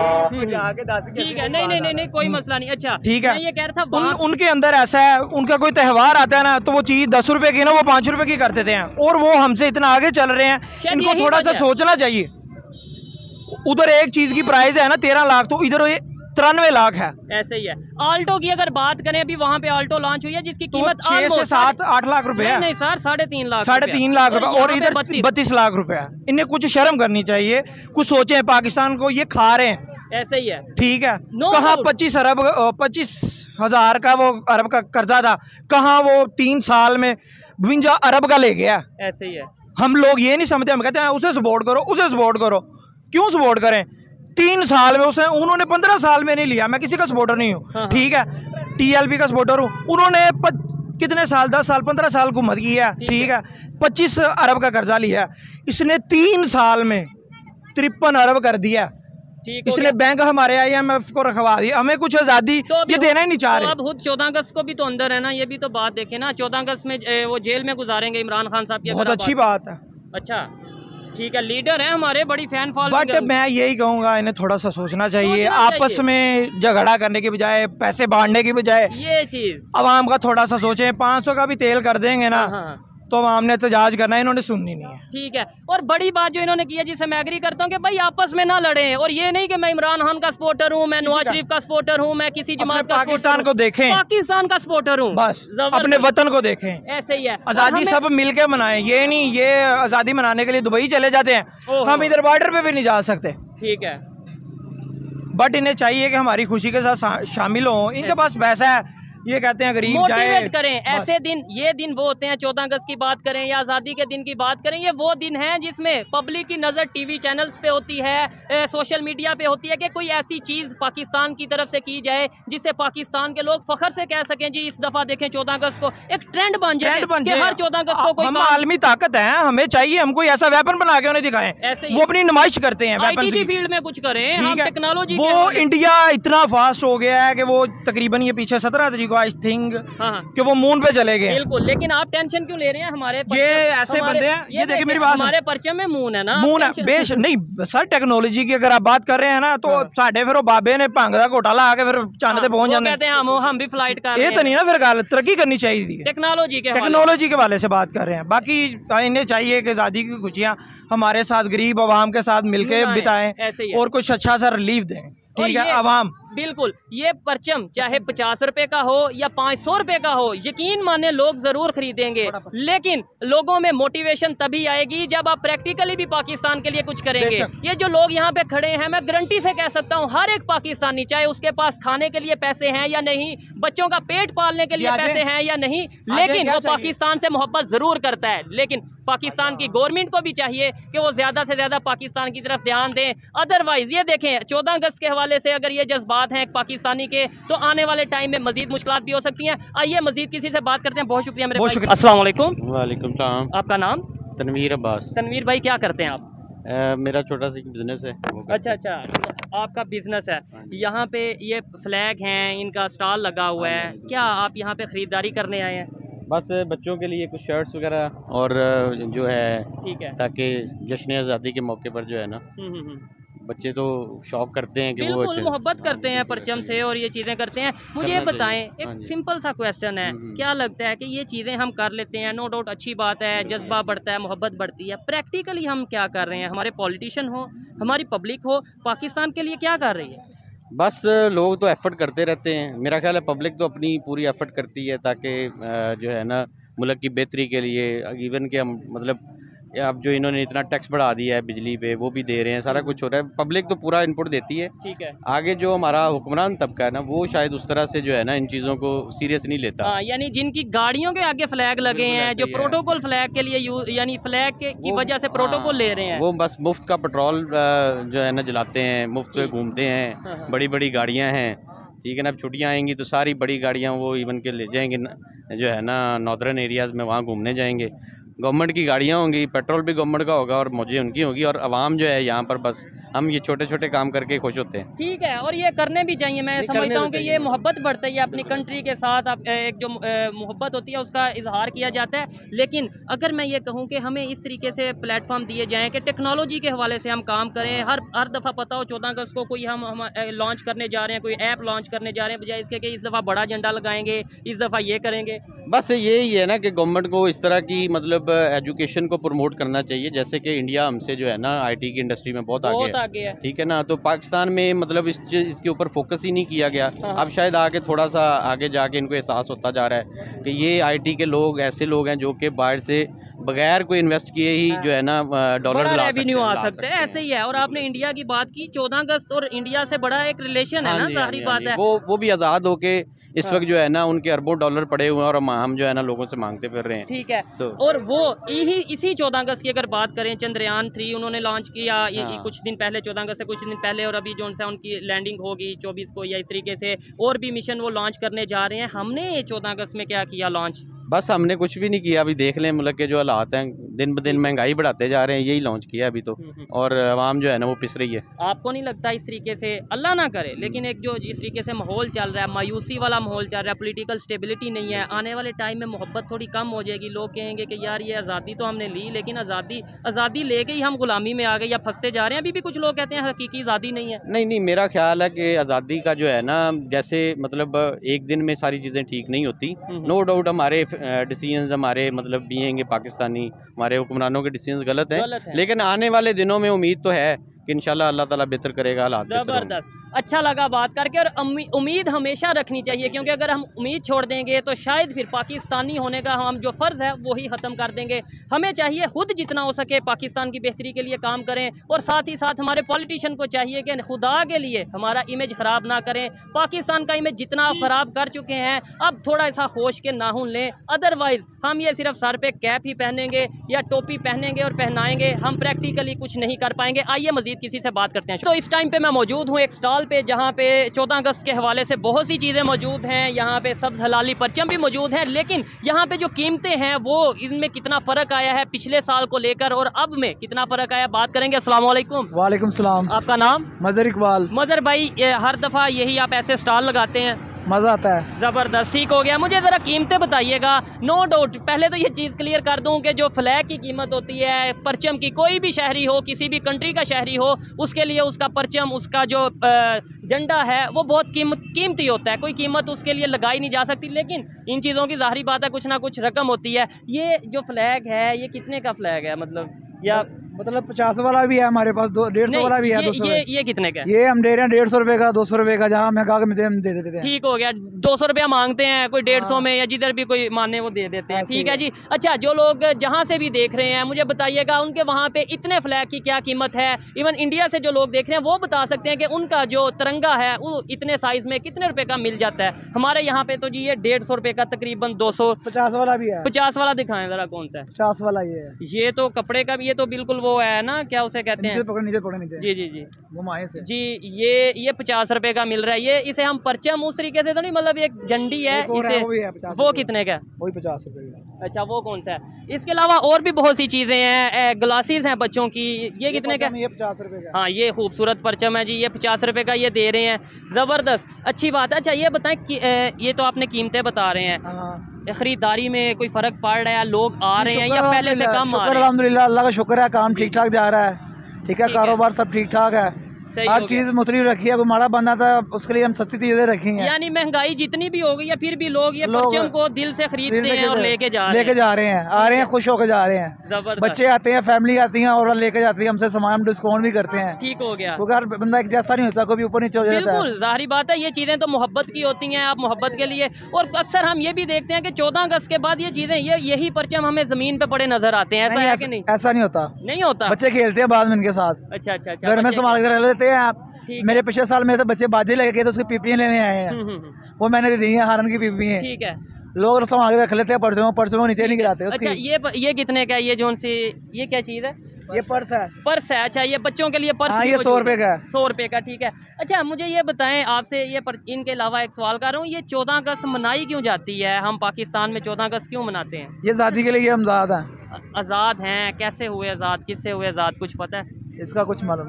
बेचना? ठीक है, नहीं नहीं नहीं कोई मसला नहीं। अच्छा ठीक है, ये कह रहा था उन, उनके अंदर ऐसा है, उनका कोई त्यौहार आता है ना तो वो चीज दस रुपए की ना वो पांच रुपए की कर देते हैं, और वो हमसे इतना आगे चल रहे हैं। इनको थोड़ा सा सोचना चाहिए। उधर एक चीज की प्राइस है ना तेरह लाख, तो इधर तिरानवे लाख है। ऐसे ही है। आल्टो की अगर बात करें, अभी वहाँ पे आल्टो लॉन्च हुई है जिसकी तो कीमत छह से सात आठ लाख रुपए है। नहीं सर, साढ़े तीन लाख साढ़े तीन लाख रुपए, और इधर बत्तीस लाख रुपए है। इन्हें कुछ शर्म करनी चाहिए, कुछ सोचे। पाकिस्तान को ये खा रहे हैं। ऐसे ही है, ठीक है। कहाँ पच्चीस अरब पच्चीस हजार का वो अरब का कर्जा था, कहाँ वो तीन साल में बवंजा अरब का ले गया। ऐसे ही है। हम लोग ये नहीं समझते, हम कहते हैं उसे सपोर्ट करो, उसे सपोर्ट करो। क्यों सपोर्ट करें? तीन साल में उसने, उन्होंने पंद्रह साल में नहीं लिया। मैं किसी का सपोर्टर नहीं हूँ, हाँ, ठीक है, टीएलपी का सपोर्टर हूँ। उन्होंने पच, कितने साल, दस साल पंद्रह साल हुकूमत की है, ठीक है, पच्चीस अरब का कर्जा लिया। इसने तीन साल में तिरपन अरब कर दिया। इसने बैंक हमारे आईएमएफ को रखवा दिया। हमें कुछ आज़ादी तो ये देना ही नहीं चाह रहे। तो अब खुद चौदह अगस्त को भी तो अंदर है ना, ये भी तो बात देखे ना। चौदह अगस्त में वो जेल में गुजारेंगे इमरान खान साहब की। बहुत अच्छी बात है। अच्छा ठीक है, लीडर है हमारे, बड़ी फैन फॉलोइंग। बट मैं यही कहूँगा, इन्हें थोड़ा सा सोचना चाहिए। आपस में झगड़ा करने की बजाय, पैसे बांटने की बजाय, ये चीज आवाम का थोड़ा सा सोचें। पाँच सौ का भी तेल कर देंगे ना, तो आवाम ने एहतजाज करना है, इन्होंने सुननी नहीं है। ठीक है, और बड़ी बात जो इन्होंने की है, जिसे मैं एग्री करता हूँ कि भाई आपस में ना लड़ें। और ये नहीं कि मैं इमरान खान का सपोर्टर हूँ, मैं नवाज शरीफ का सपोर्टर हूँ, मैं किसी जमात का, पाकिस्तान को देखें, पाकिस्तान का सपोर्टर हूँ, बस अपने वतन को देखें। ऐसे ही है, आज़ादी सब मिलके मनाएं। ये नहीं ये आज़ादी मनाने के लिए दुबई चले जाते हैं, हम इधर बॉर्डर पे भी नहीं जा सकते। ठीक है, बट इन्हें चाहिए कि हमारी खुशी के साथ शामिल हों। इनके पास पैसा है, ये कहते हैं गरीब मोटिवेट करें। ऐसे दिन, ये दिन वो होते हैं, चौदह अगस्त की बात करें या आज़ादी के दिन की बात करें, ये वो दिन है जिसमें पब्लिक की नज़र टीवी चैनल्स पे होती है, ए, सोशल मीडिया पे होती है कि कोई ऐसी चीज़ पाकिस्तान की तरफ से की जाए जिससे पाकिस्तान के लोग फखर से कह सकें जी इस दफ़ा देखें चौदह अगस्त को एक ट्रेंड बन जाए कि हर चौदह अगस्त को कोई हम आलमी ताकत है, हमें चाहिए, हम कोई ऐसा वेपन बना के उन्हें दिखाएं। वो अपनी नुमाइश करते हैं, वेपन की फील्ड में कुछ करें, हम टेक्नोलॉजी। वो इंडिया इतना फास्ट हो गया है कि वो तकरीबन ये पीछे सत्रह तारीख को आई थिंक हाँ। कि वो मून पे चले गए। बिल्कुल, लेकिन आप टेंशन क्यों ले रहे हैं? हमारे ये ऐसे बंदे हैं, ये देखिए मेरी बात, हमारे पर्चे में मून है ना, मून है बेश नहीं सर। टेक्नोलॉजी की अगर आप बात कर रहे हैं ना, तो साढ़े फिर बाबे ने भंग दा घोटाला आके फिर चांद पे पहुंच जाते हैं। हम हम भी फ्लाइट कर रहे हैं, ये तो नहीं ना, फिर गल तरक्की करनी चाहिए टेक्नोलॉजी के टेक्नोलॉजी के वाले से बात कर रहे हैं। बाकी इन्हें चाहिए कि आज़ादी की खुशियाँ हमारे साथ, गरीब आवाम के साथ मिलके बिताएं और कुछ अच्छा सा रिलीफ दें। ठीक है, आवाम बिल्कुल, ये परचम चाहे पचास रुपए का हो या पाँच सौ रुपए का हो, यकीन माने लोग जरूर खरीदेंगे, लेकिन लोगों में मोटिवेशन तभी आएगी जब आप प्रैक्टिकली भी पाकिस्तान के लिए कुछ करेंगे। ये जो लोग यहाँ पे खड़े हैं, मैं गारंटी से कह सकता हूँ हर एक पाकिस्तानी, चाहे उसके पास खाने के लिए पैसे हैं या नहीं, बच्चों का पेट पालने के लिए पैसे हैं या नहीं, लेकिन वो पाकिस्तान से मोहब्बत जरूर करता है। लेकिन पाकिस्तान की गवर्नमेंट को भी चाहिए कि वो ज्यादा से ज्यादा पाकिस्तान की तरफ ध्यान दें। अदरवाइज ये देखें, चौदह अगस्त के हवाले से अगर ये जज्बात हैं पाकिस्तानी के, तो आने वाले टाइम में मजीद मुश्किलात भी हो सकती हैं। आइए मजीद किसी से बात करते हैं। बहुत शुक्रिया मेरे भाई। अस्सलाम वालेकुम। वालेकुम सलाम। आपका नाम? तनवीर अब्बास। तनवीर भाई, क्या करते हैं आप? आ, मेरा छोटा सा बिजनेस है। अच्छा अच्छा, आपका बिजनेस है। यहाँ पे ये फ्लैग हैं, इनका स्टॉल लगा हुआ है, क्या आप यहाँ पे खरीदारी करने आए हैं? बस बच्चों के लिए कुछ शर्ट्स वगैरह और जो है, ठीक है, ताकि जश्न आज़ादी के मौके पर जो है ना, बच्चे तो शौक करते हैं कि वो बिल्कुल मोहब्बत करते हैं परचम से और ये चीज़ें करते हैं। मुझे ये बताएं, एक सिंपल सा क्वेश्चन है, क्या लगता है कि ये चीज़ें हम कर लेते हैं, नो डाउट अच्छी बात है, जज्बा बढ़ता है, मोहब्बत बढ़ती है, प्रैक्टिकली हम क्या कर रहे हैं? हमारे पॉलिटिशियन हो, हमारी पब्लिक हो, पाकिस्तान के लिए क्या कर रही है? बस लोग तो एफर्ट करते रहते हैं। मेरा ख्याल है पब्लिक तो अपनी पूरी एफर्ट करती है ताकि जो है ना मुल्क की बेहतरी के लिए, इवन के हम मतलब अब जो इन्होंने इतना टैक्स बढ़ा दिया है बिजली पे, वो भी दे रहे हैं, सारा कुछ हो रहा है, पब्लिक तो पूरा इनपुट देती है। ठीक है, आगे जो हमारा हुक्मरान तबका है ना, वो शायद उस तरह से जो है ना इन चीज़ों को सीरियस नहीं लेता। हाँ, यानी जिनकी गाड़ियों के आगे फ्लैग लगे हैं, जो प्रोटोकॉल फ्लैग के लिए यानी फ्लैग के की वजह से प्रोटोकॉल ले रहे हैं, वो बस मुफ्त का पेट्रोल जो है ना जलाते हैं, मुफ्त से घूमते हैं, बड़ी बड़ी गाड़ियाँ हैं, ठीक है ना। अब छुट्टियाँ आएंगी तो सारी बड़ी गाड़ियाँ वो इवन के ले जाएंगे जो है ना नॉर्दर्न एरियाज़ में, वहाँ घूमने जाएंगे। गवर्नमेंट की गाड़ियाँ होंगी, पेट्रोल भी गवर्नमेंट का होगा और मौजें उनकी होगी, और आवाम जो है यहाँ पर बस हम ये छोटे छोटे काम करके खुश होते हैं। ठीक है, और ये करने भी चाहिए। मैं समझता हूँ कि ये मोहब्बत बढ़ती है अपनी कंट्री के साथ, आप एक जो मोहब्बत होती है उसका इजहार किया जाता है। लेकिन अगर मैं ये कहूँ कि हमें इस तरीके से प्लेटफॉर्म दिए जाएँ कि टेक्नोलॉजी के हवाले से हम काम करें, हर हर दफ़ा पता हो चौदह अगस्त को कोई हम, हम लॉन्च करने जा रहे हैं, कोई ऐप लॉन्च करने जा रहे हैं, बजाय इसके कि इस दफ़ा बड़ा झंडा लगाएंगे, इस दफ़ा ये करेंगे। बस यही है ना कि गवर्नमेंट को इस तरह की मतलब एजुकेशन को प्रमोट करना चाहिए, जैसे कि इंडिया हमसे जो है ना आईटी की इंडस्ट्री में बहुत आगे है, आगे है, ठीक है ना। तो पाकिस्तान में मतलब इस इसके ऊपर फोकस ही नहीं किया गया। अब शायद आगे थोड़ा सा आगे जाके इनको एहसास होता जा रहा है कि ये आईटी के लोग ऐसे लोग हैं जो कि बाहर से बगैर कोई इन्वेस्ट किए ही जो है ना डॉलर रेवेन्यू आ सकते हैं, ऐसे ही है। और आपने इंडिया की बात की, चौदह अगस्त और इंडिया से बड़ा एक रिलेशन है ना, जाहिर बात है। वो वो भी आज़ाद होके इस वक्त जो है ना उनके अरबों डॉलर पड़े हुए हैं और हम जो है ना लोगों से मांगते फिर रहे हैं। ठीक है, तो और वो यही इसी चौदह अगस्त की अगर बात करें, चंद्रयान थ्री उन्होंने लॉन्च किया हाँ। कुछ दिन पहले, चौदह अगस्त से कुछ दिन पहले, और अभी जो सा उनकी लैंडिंग होगी चौबीस को या इस तरीके से और भी मिशन वो लॉन्च करने जा रहे हैं। हमने चौदह अगस्त में क्या किया लॉन्च? बस हमने कुछ भी नहीं किया। अभी देख लें मुल्क के जो हालात हैं, दिन ब दिन महंगाई बढ़ाते जा रहे हैं, यही लॉन्च किया अभी तो, और आवाम जो है ना वो पिस रही है। आपको नहीं लगता इस तरीके से, अल्लाह ना करे, लेकिन एक जो जिस तरीके से माहौल चल रहा है, मायूसी वाला माहौल चल रहा है, पॉलिटिकल स्टेबिलिटी नहीं है, आने वाले टाइम में मोहब्बत थोड़ी कम हो जाएगी। लोग कहेंगे कि यार ये आज़ादी तो हमने ली, लेकिन आज़ादी आज़ादी लेके ही हम गुलामी में आ गए या फंसते जा रहे हैं। अभी भी कुछ लोग कहते हैं हकीकी आज़ादी नहीं है। नहीं नहीं, मेरा ख्याल है कि आज़ादी का जो है ना, जैसे मतलब एक दिन में सारी चीज़ें ठीक नहीं होती। नो डाउट हमारे डिसीजंस, हमारे मतलब बीइंग पाकिस्तानी, हमारे हुक्मरानों के डिसीजंस गलत हैं, गलत है। लेकिन आने वाले दिनों में उम्मीद तो है कि इंशाल्लाह अल्लाह ताला बेहतर करेगा हालात। ज़बरदस्त, अच्छा लगा बात करके। और उम्मीद हमेशा रखनी चाहिए, क्योंकि अगर हम उम्मीद छोड़ देंगे तो शायद फिर पाकिस्तानी होने का हम जो फ़र्ज़ है वही ख़त्म कर देंगे। हमें चाहिए खुद जितना हो सके पाकिस्तान की बेहतरी के लिए काम करें, और साथ ही साथ हमारे पॉलिटिशियन को चाहिए कि खुदा के लिए हमारा इमेज ख़राब ना करें। पाकिस्तान का इमेज जितना आप ख़राब कर चुके हैं, अब थोड़ा सा होश के नाखून लें। अदरवाइज़ हम ये सिर्फ सर पे कैप ही पहनेंगे या टोपी पहनेंगे और पहनाएंगे, हम प्रैक्टिकली कुछ नहीं कर पाएंगे। आइए मज़ीद किसी से बात करते हैं। तो इस टाइम पे मैं मौजूद हूँ एक स्टॉल पे, जहाँ पे चौदह अगस्त के हवाले से बहुत सी चीज़ें मौजूद हैं। यहाँ पे सब्ज़ हलाली परचम भी मौजूद हैं, लेकिन यहाँ पे जो कीमतें हैं वो इनमें कितना फ़र्क आया है पिछले साल को लेकर और अब में कितना फ़र्क आया, बात करेंगे। अस्सलाम वालेकुम। वालेकुम सलाम। आपका नाम? मज़हर इकबाल। मज़हर भाई, हर दफ़ा यही आप ऐसे स्टॉल लगाते हैं? मज़ा आता है। ज़बरदस्त, ठीक हो गया। मुझे ज़रा कीमतें बताइएगा। नो डाउट, पहले तो ये चीज़ क्लियर कर दूं कि जो फ्लैग की कीमत होती है, परचम की, कोई भी शहरी हो, किसी भी कंट्री का शहरी हो, उसके लिए उसका परचम, उसका जो झंडा है वो बहुत कीमत कीमती होता है, कोई कीमत उसके लिए लगाई नहीं जा सकती। लेकिन इन चीज़ों की ज़ाहिरी बात है कुछ ना कुछ रकम होती है। ये जो फ्लैग है ये कितने का फ्लैग है, मतलब या मतलब पचास वाला भी है हमारे पास, दो डेढ़ सौ वाला भी है, दो सौ। ये ये कितने का? ये हम दे रहे हैं डेढ़ सौ रुपए का, दो सौ रुपए का, जहाँ हमें कहा हम दे देते हैं। ठीक हो गया, दो सौ रुपया मांगते हैं कोई डेढ़ सौ में, या जिधर भी कोई माने वो दे देते हैं। ठीक है जी। अच्छा, जो लोग जहाँ से भी देख रहे हैं मुझे बताइएगा उनके वहाँ पे इतने फ्लैग की क्या कीमत है। इवन इंडिया से जो लोग देख रहे हैं वो बता सकते हैं कि उनका जो तिरंगा है वो इतने साइज में कितने रुपए का मिल जाता है। हमारे यहाँ पे तो जी ये डेढ़ सौ रुपए का तकरीबन दो सौ। पचास वाला भी है। पचास वाला दिखाएं जरा, कौन सा है? पचास वाला ये है। ये तो कपड़े का भी, ये तो बिल्कुल वो है ना, क्या उसे कहते हैं, पकड़ नीचे पकड़ नीचे। जी जी जी घुमाए से जी। ये ये पचास रुपए का मिल रहा है। ये इसे हम परचम उस तरीके से तो नहीं, मतलब एक झंडी है इसे, वो, भी है वो कितने का? वही पचास रुपए का। अच्छा, वो कौन सा है? इसके अलावा और भी बहुत सी चीजें हैं, ग्लासेस हैं बच्चों की, ये कितने का? ये पचास रुपए का। हाँ, ये खूबसूरत परचम है जी, ये पचास रुपए का ये दे रहे हैं। जबरदस्त, अच्छी बात है। अच्छा, ये बताएं कि ये तो आपने कीमतें बता रहे हैं, खरीदारी में कोई फर्क पड़ रहा है, लोग आ रहे हैं या पहले से कम आ रहे हैं? अल्हम्दुलिल्लाह, अल्लाह का शुक्र है, काम ठीक ठाक जा रहा है। ठीक है, कारोबार सब ठीक ठाक है, हर चीज मुख्तलिफ रखी है। कोई माड़ा बंदा था उसके लिए हम सस्ती चीजें रखी हैं। यानी महंगाई जितनी भी हो गई है फिर भी लोग ये परचम को दिल से खरीदते हैं और लेके जा रहे हैं लेके जा रहे हैं आ रहे हैं खुश होकर जा रहे हैं। बच्चे आते हैं, फैमिली आती है और लेके जाती है हमसे सामान, हम डिस्काउंट भी करते हैं। ठीक हो गया, क्योंकि हर बंदा एक जैसा नहीं होता, कोई ऊपर नीचे हो जाता है। बिल्कुल जाहिर बात है, ये चीजें तो मोहब्बत की होती हैं, आप मोहब्बत के लिए। और अक्सर हम ये भी देखते हैं कि चौदह अगस्त के बाद ये चीजें, ये यही परचम हमें जमीन पे पड़े नजर आते हैं। ऐसा है कि नहीं? ऐसा नहीं होता, नहीं होता। बच्चे खेलते हैं बाद में इनके साथ। अच्छा अच्छा अच्छा, घर में संभाल कर रख लेते हैं आप। मेरे पिछले साल मेरे से बच्चे बाजे लेके गए तो उसकी पीपियाँ लेने आए हैं, वो मैंने दी है, हारन की पीपी है। ठीक है, लोग संभाल के रख लेते हैं, पर्चों पर्चों नीचे नहीं गिराते। अच्छा, ये ये कितने का है? ये जोन सी, ये क्या चीज़ है? ये पर्स है। पर्स है, अच्छा, ये बच्चों के लिए पर्स। हाँ, ये सौ रुपए का है। सौ रुपए का, ठीक है। अच्छा, मुझे ये बताएं आपसे, ये पर, इनके अलावा एक सवाल कर रहा हूँ, ये चौदह अगस्त मनाई क्यों जाती है? हम पाकिस्तान में चौदह अगस्त क्यों मनाते हैं? ये आज़ादी के लिए हम आज़ाद हैं। आज़ाद हैं, कैसे हुए आज़ाद, किससे हुए आज़ाद, कुछ पता है? इसका कुछ मालूम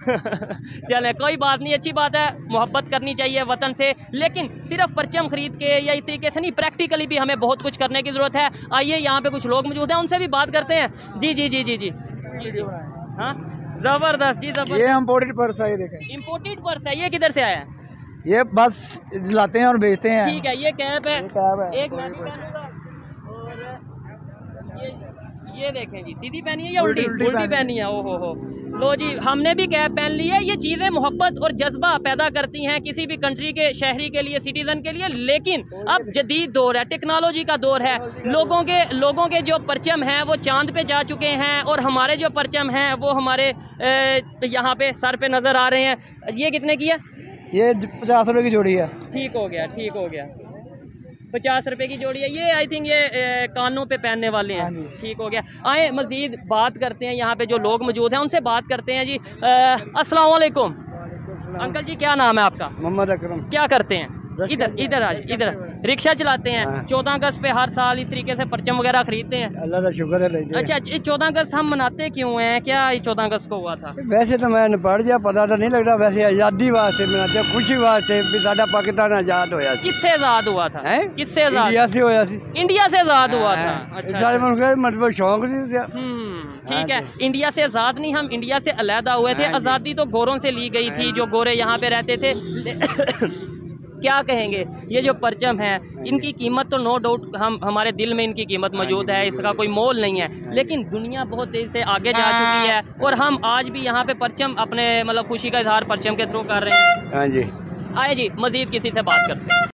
नहीं। चले, कोई बात नहीं, अच्छी बात है, मोहब्बत करनी चाहिए वतन से, लेकिन सिर्फ परचम खरीद के या इस तरीके से नहीं, प्रैक्टिकली भी हमें बहुत कुछ करने की ज़रूरत है। आइए, यहाँ पे कुछ लोग मौजूद हैं, उनसे भी बात करते हैं। जी जी जी जी जी जी जी हाँ, ज़बरदस्त जी, जबरदस्त। ये इम्पोर्टेड पर्स है, ये देखें, इम्पोर्टेड पर्स है। ये किधर से आया है? ये बस लाते हैं और बेचते हैं। ठीक है, ये कैप है, कैप है। एक मैं भी पहनूंगा, और ये ये देखें जी, सीधी पहनी है या उल्टी? उल्टी पहनी है। ओहो हो, लो जी, हमने भी कैप पहन ली है। ये चीज़ें मोहब्बत और जज्बा पैदा करती हैं किसी भी कंट्री के शहरी के लिए, सिटीजन के लिए। लेकिन अब जदीद दौर है, टेक्नोलॉजी का दौर है, लोगों के लोगों के जो परचम हैं वो चांद पे जा चुके हैं, और हमारे जो परचम हैं वो हमारे यहाँ पे सर पे नज़र आ रहे हैं। ये कितने की है? ये पचास रुपए की जोड़ी है। ठीक हो गया, ठीक हो गया, पचास रुपए की जोड़ी है। ये आई थिंक ये ए, कानों पे पहनने वाले हैं। ठीक हो गया। आए मज़ीद बात करते हैं, यहाँ पे जो लोग मौजूद हैं उनसे बात करते हैं जी। अस्सलाम वालेकुम अंकल जी, क्या नाम है आपका? मोहम्मद अकरम। क्या करते हैं? इधर इधर आ इधर रिक्शा चलाते हैं। चौदह अगस्त पे हर साल इस तरीके से परचम वगैरह खरीदते हैं? अल्लाह का शुक्र है। अच्छा, चौदह अगस्त हम मनाते क्यों हैं? क्या चौदह अगस्त को हुआ था? वैसे तो मैं पढ़ गया, पता तो नहीं लगता। वैसे आज़ादी वास्ते मनाते हैं, खुशी वास्ते भी साडा पाकिस्तान आज़ाद होया। किससे आज़ाद हुआ था? है? किससे आज़ाद? इंडिया से होया सी। इंडिया से आज़ाद हुआ था। अच्छा, सारे मुल्क मतलब शौक नहीं। ठीक है, इंडिया से आज़ाद नहीं, हम इंडिया से अलहदा हुए थे। आज़ादी तो गोरों से ली गई थी, जो गोरे यहाँ पे रहते थे। क्या कहेंगे, ये जो परचम है इनकी कीमत तो नो डाउट हम हमारे दिल में इनकी कीमत मौजूद है, इसका कोई मोल नहीं है। लेकिन दुनिया बहुत तेज़ी से आगे जा चुकी है, और हम आज भी यहाँ पे परचम अपने मतलब खुशी का इजहार परचम के थ्रू कर रहे हैं। हाँ जी। आए जी, मज़ीद किसी से बात करते हैं।